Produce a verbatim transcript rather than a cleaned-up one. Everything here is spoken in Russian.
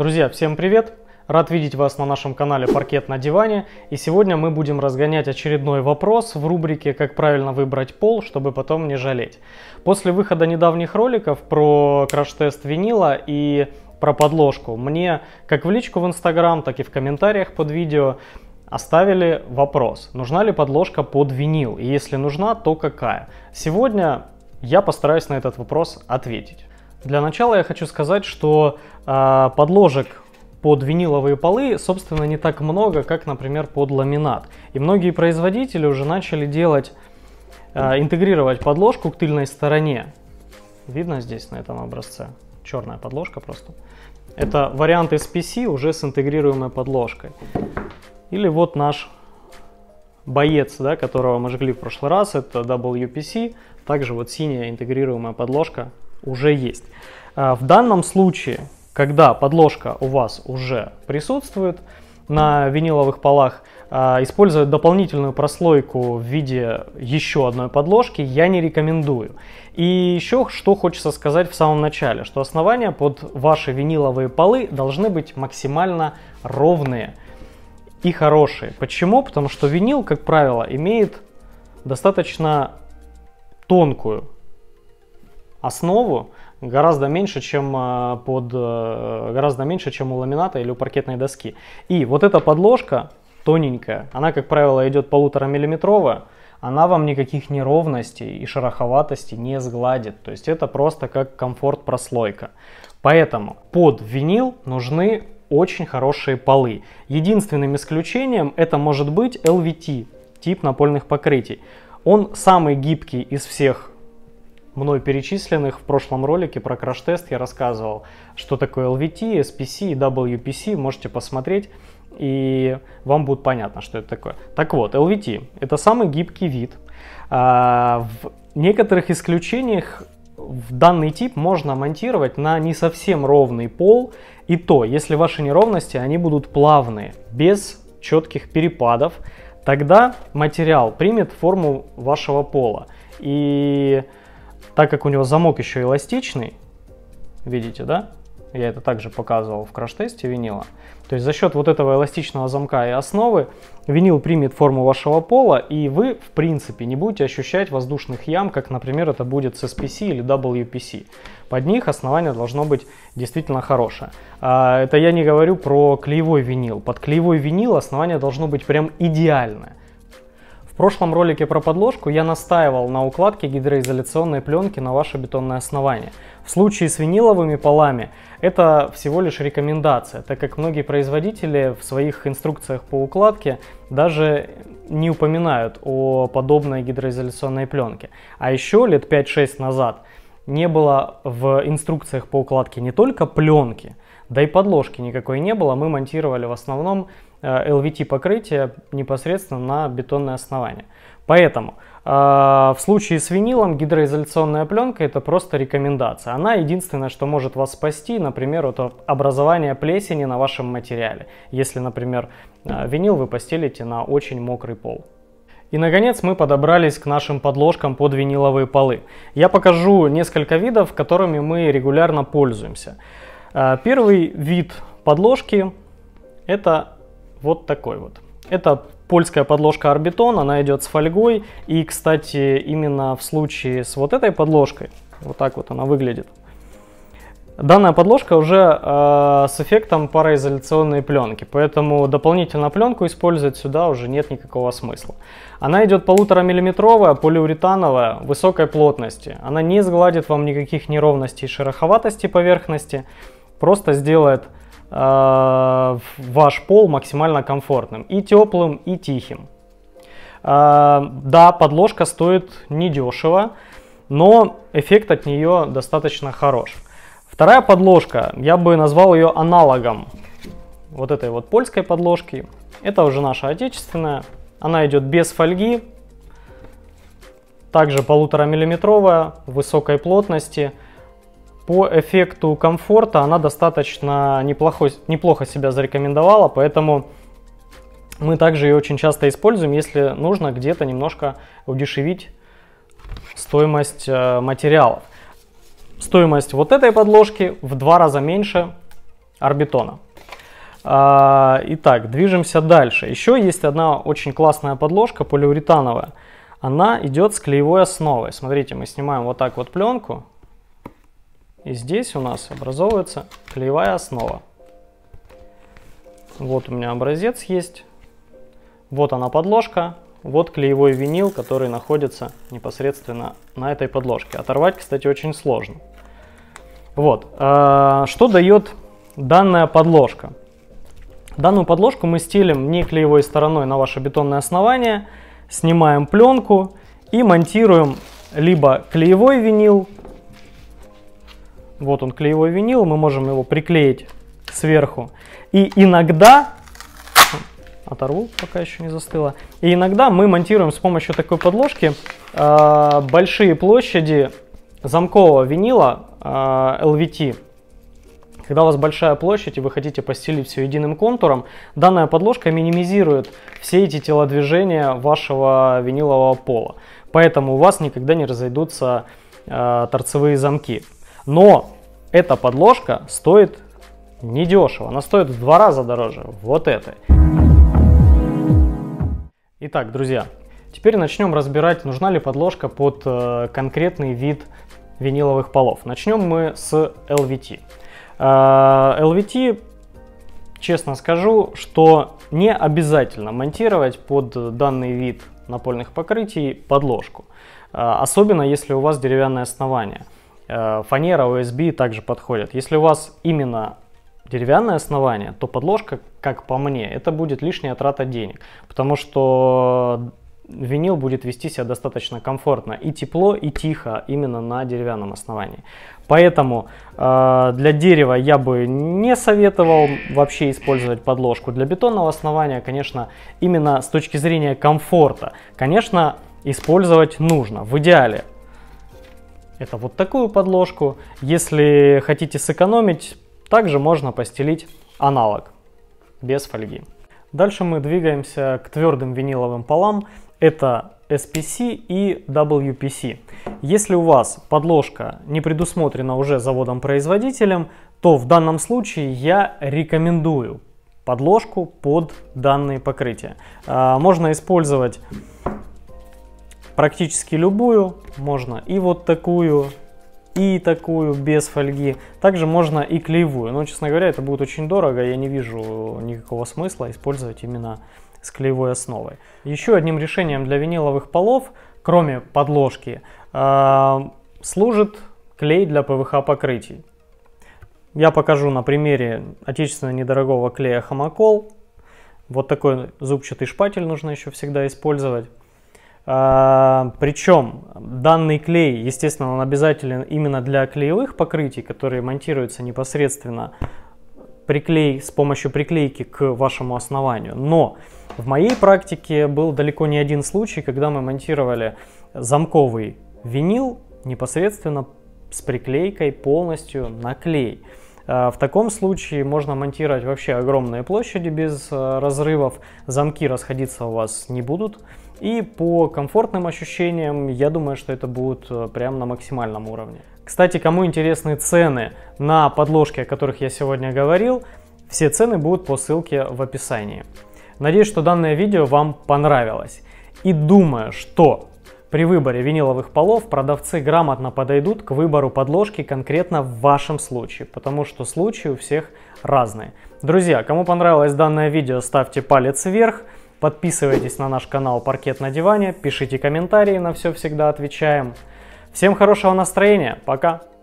Друзья, всем привет! Рад видеть вас на нашем канале «Паркет на диване». И сегодня мы будем разгонять очередной вопрос в рубрике «Как правильно выбрать пол, чтобы потом не жалеть». После выхода недавних роликов про краш-тест винила и про подложку, мне как в личку в Инстаграм, так и в комментариях под видео оставили вопрос, нужна ли подложка под винил, и если нужна, то какая. Сегодня я постараюсь на этот вопрос ответить. Для начала я хочу сказать, что э, подложек под виниловые полы, собственно, не так много, как, например, под ламинат. И многие производители уже начали делать, э, интегрировать подложку к тыльной стороне. Видно здесь на этом образце? Черная подложка просто. Это вариант эс пи си уже с интегрируемой подложкой. Или вот наш боец, да, которого мы жгли в прошлый раз, это дабл ю пи си. Также вот синяя интегрируемая подложка уже есть. В данном случае, когда подложка у вас уже присутствует на виниловых полах, использовать дополнительную прослойку в виде еще одной подложки я не рекомендую. И еще что хочется сказать в самом начале, что основания под ваши виниловые полы должны быть максимально ровные и хорошие. Почему? Потому что винил, как правило, имеет достаточно тонкую основу, гораздо меньше, чем под гораздо меньше, чем у ламината или у паркетной доски. И вот эта подложка тоненькая, она, как правило, идет полуторамиллиметровая, она вам никаких неровностей и шероховатостей не сгладит. То есть это просто как комфорт прослойка. Поэтому под винил нужны очень хорошие полы. Единственным исключением это может быть эл ви ти, тип напольных покрытий. Он самый гибкий из всех мной перечисленных. В прошлом ролике про краш-тест я рассказывал, что такое эл ви ти, эс пи си и дабл ю пи си. Можете посмотреть, и вам будет понятно, что это такое. Так вот, эл ви ти – это самый гибкий вид. В некоторых исключениях в данный тип можно монтировать на не совсем ровный пол, и то, если ваши неровности, они будут плавные, без четких перепадов, тогда материал примет форму вашего пола. И так как у него замок еще эластичный, видите, да? Я это также показывал в краш-тесте винила. То есть за счет вот этого эластичного замка и основы винил примет форму вашего пола, и вы, в принципе, не будете ощущать воздушных ям, как, например, это будет с эс пи си или дабл ю пи си. Под них основание должно быть действительно хорошее. А, это я не говорю про клеевой винил. Под клеевой винил основание должно быть прям идеальное. В прошлом ролике про подложку я настаивал на укладке гидроизоляционной пленки на ваше бетонное основание. В случае с виниловыми полами это всего лишь рекомендация, так как многие производители в своих инструкциях по укладке даже не упоминают о подобной гидроизоляционной пленке. А еще лет пять-шесть назад не было в инструкциях по укладке не только пленки, да и подложки никакой не было. Мы монтировали в основном эл ви ти покрытие непосредственно на бетонное основание. Поэтому э, в случае с винилом гидроизоляционная пленка это просто рекомендация. Она единственное, что может вас спасти, например, от образования плесени на вашем материале. Если, например, э, винил вы постелите на очень мокрый пол. И, наконец, мы подобрались к нашим подложкам под виниловые полы. Я покажу несколько видов, которыми мы регулярно пользуемся. Э, первый вид подложки это вот такой вот. Это польская подложка Арбитон, она идет с фольгой. И, кстати, именно в случае с вот этой подложкой, вот так вот она выглядит, данная подложка уже э, с эффектом пароизоляционной пленки, поэтому дополнительно пленку использовать сюда уже нет никакого смысла. Она идет полуторамиллиметровая, полиуретановая, высокой плотности. Она не сгладит вам никаких неровностей и шероховатостей поверхности, просто сделает ваш пол максимально комфортным, и теплым, и тихим. Да, подложка стоит недешево, но эффект от нее достаточно хорош. Вторая подложка, я бы назвал ее аналогом вот этой вот польской подложки. Это уже наша отечественная. Она идет без фольги, также полуторамиллиметровая, высокой плотности. По эффекту комфорта она достаточно неплохо, неплохо себя зарекомендовала, поэтому мы также ее очень часто используем, если нужно где-то немножко удешевить стоимость материалов. Стоимость вот этой подложки в два раза меньше, орбитона. Итак, движемся дальше. Еще есть одна очень классная подложка полиуретановая. Она идет с клеевой основой. Смотрите, мы снимаем вот так вот пленку. И здесь у нас образовывается клеевая основа. Вот у меня образец есть. Вот она подложка. Вот клеевой винил, который находится непосредственно на этой подложке. Оторвать, кстати, очень сложно. Вот. Что дает данная подложка? Данную подложку мы стелим не клеевой стороной на ваше бетонное основание, снимаем пленку и монтируем либо клеевой винил. Вот он, клеевой винил, мы можем его приклеить сверху. И иногда, оторву, пока еще не застыло, и иногда мы монтируем с помощью такой подложки э, большие площади замкового винила э, эл ви ти. Когда у вас большая площадь и вы хотите постелить все единым контуром, данная подложка минимизирует все эти телодвижения вашего винилового пола. Поэтому у вас никогда не разойдутся э, торцевые замки. Но эта подложка стоит недешево. Она стоит в два раза дороже вот этой. Итак, друзья, теперь начнем разбирать, нужна ли подложка под э, конкретный вид виниловых полов. Начнем мы с эл ви ти. эл ви ти, честно скажу, что не обязательно монтировать под данный вид напольных покрытий подложку. Особенно если у вас деревянное основание. Фанера, о эс би также подходят. Если у вас именно деревянное основание, то подложка, как по мне, это будет лишняя трата денег. Потому что винил будет вести себя достаточно комфортно и тепло, и тихо именно на деревянном основании. Поэтому э, для дерева я бы не советовал вообще использовать подложку. Для бетонного основания, конечно, именно с точки зрения комфорта, конечно, использовать нужно. В идеале это вот такую подложку. Если хотите сэкономить, также можно постелить аналог без фольги. Дальше мы двигаемся к твердым виниловым полам. Это эс пи си и дабл ю пи си. Если у вас подложка не предусмотрена уже заводом-производителем, то в данном случае я рекомендую подложку под данные покрытия. Можно использовать практически любую, можно и вот такую, и такую без фольги. Также можно и клеевую, но, честно говоря, это будет очень дорого, я не вижу никакого смысла использовать именно с клеевой основой. Еще одним решением для виниловых полов, кроме подложки, э, служит клей для пэ вэ ха покрытий. Я покажу на примере отечественного недорогого клея Хамакол. Вот такой зубчатый шпатель нужно еще всегда использовать. Э, причем данный клей, естественно, он обязателен именно для клеевых покрытий, которые монтируются непосредственно приклей, с помощью приклейки к вашему основанию. Но в моей практике был далеко не один случай, когда мы монтировали замковый винил непосредственно с приклейкой полностью на клей. В таком случае можно монтировать вообще огромные площади без разрывов, замки расходиться у вас не будут. И по комфортным ощущениям, я думаю, что это будет прям на максимальном уровне. Кстати, кому интересны цены на подложки, о которых я сегодня говорил, все цены будут по ссылке в описании. Надеюсь, что данное видео вам понравилось. И думаю, что при выборе виниловых полов продавцы грамотно подойдут к выбору подложки конкретно в вашем случае, потому что случаи у всех разные. Друзья, кому понравилось данное видео, ставьте палец вверх, подписывайтесь на наш канал «Паркет на диване», пишите комментарии, на все всегда отвечаем. Всем хорошего настроения, пока!